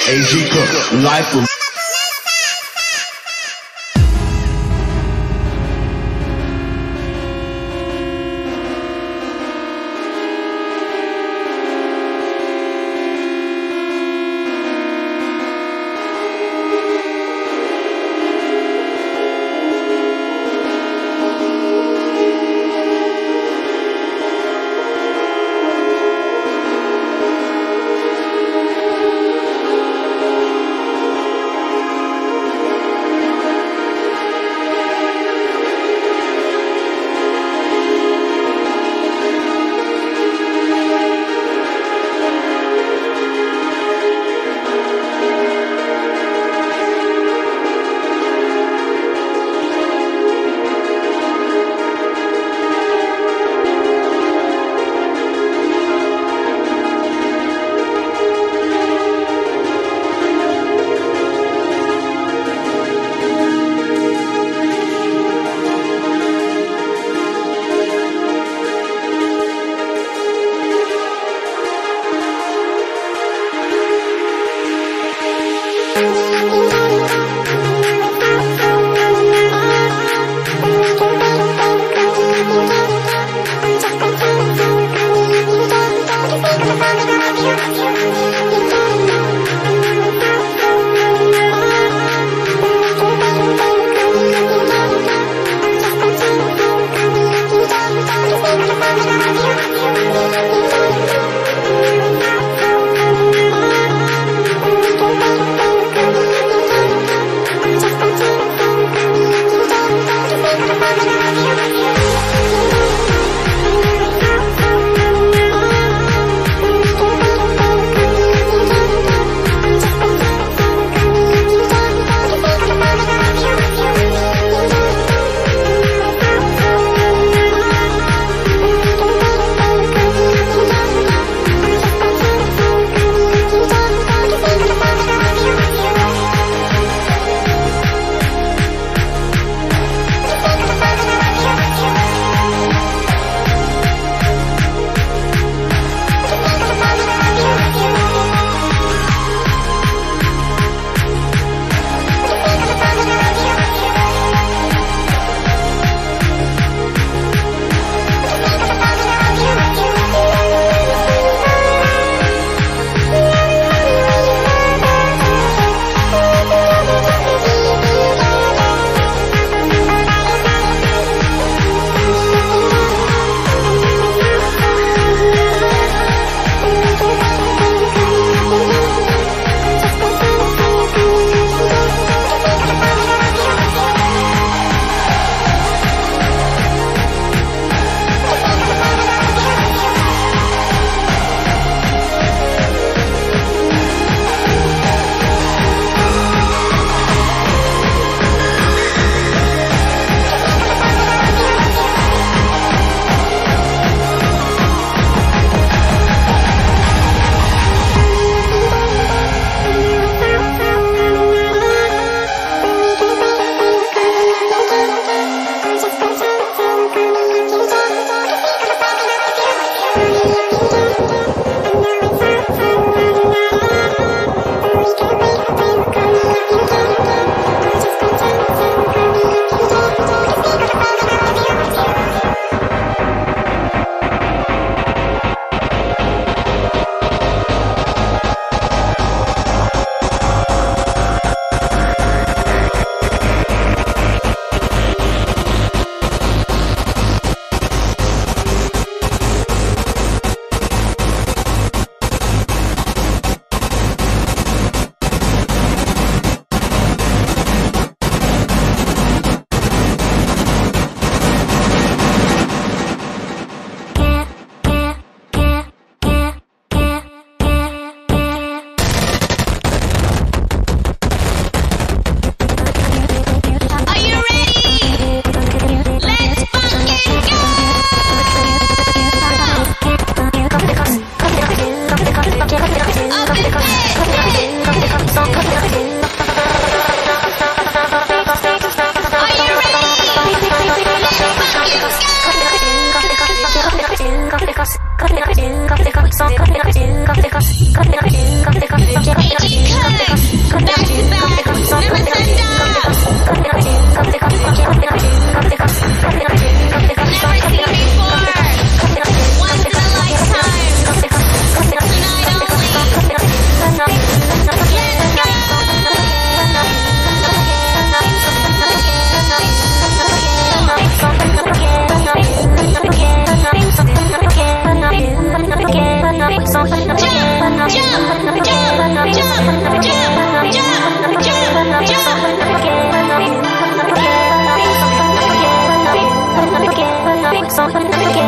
A G Cook, live from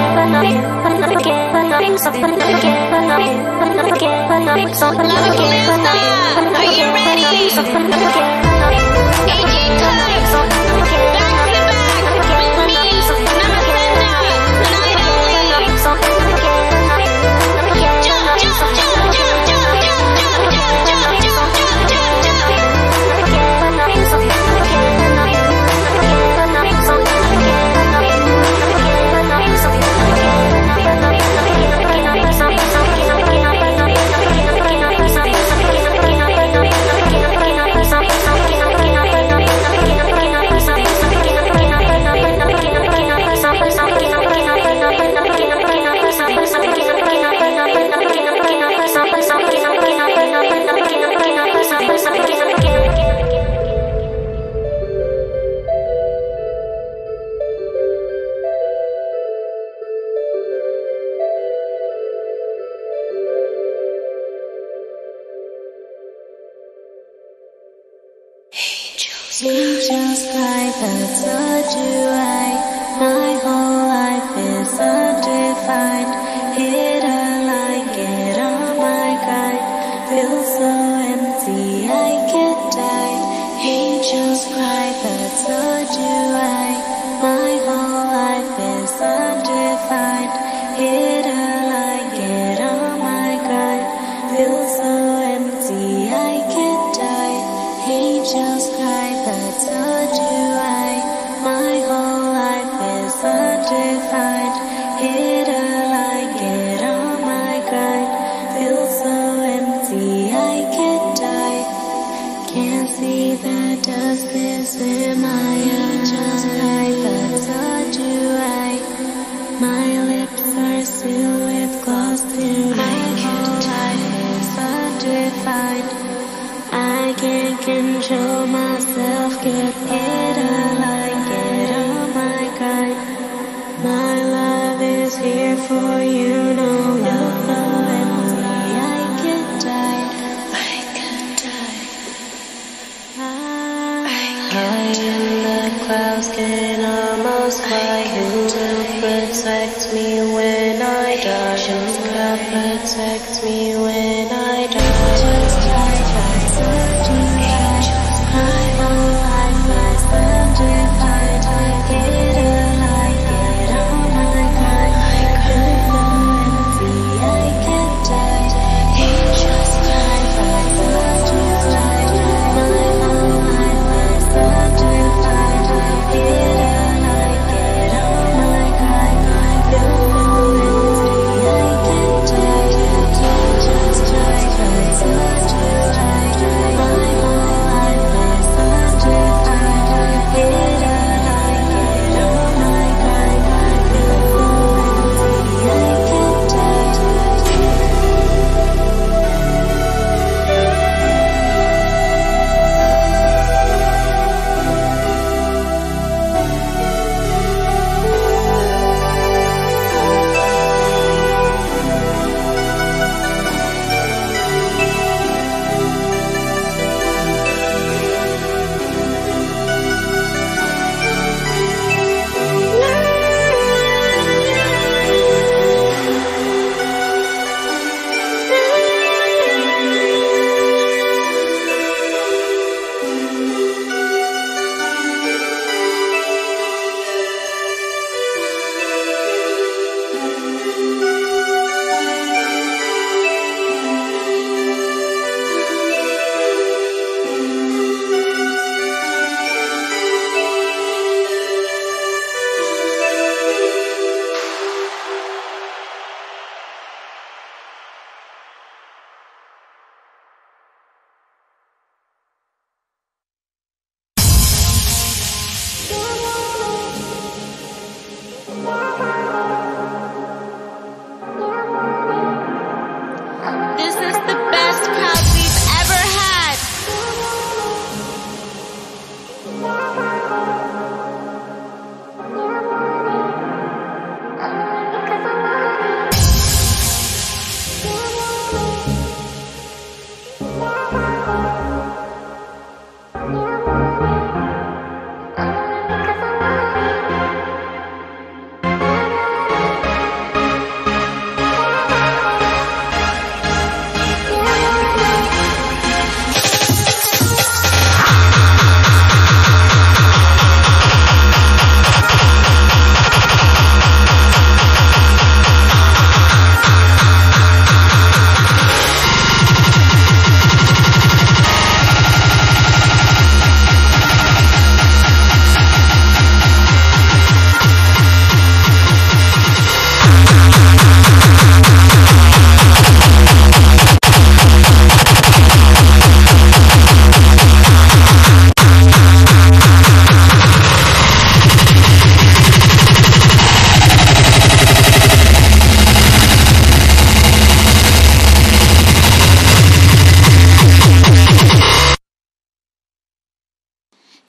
Angels cry, but so do I. My whole life is undefined. Hit a line, get on my grind. Feel so empty, I could die. Angels cry, but so do I. My whole life is undefined. Hit a line, get on my grind. Feel so empty, I could die. Angels cry, but so do I. My whole life is undefined. Hit a line, get on my grind. Feel so empty, I could die. Can't see the dust is in my eyes. Angels cry, but so do I. My lips are sealed with gloss till my whole life is undefined. I can't control myself, get hit a line, get on my grind. My love is here for you, no love for empty. I could die, I could die. High in the clouds can almost fly. Who will protect me when I die? Who's gonna protect me when I die? Just try, try to do right. My whole life is undefined. I get a line, get on my grind. Feel so empty, I could die. Angels cry, but so do I. My whole life is undefined. I get a line, get on my grind. Feel so empty, I could die.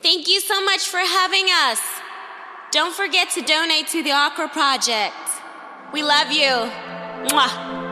Thank you so much for having us. Don't forget to donate to the Aqua Project. We love you. Mwah.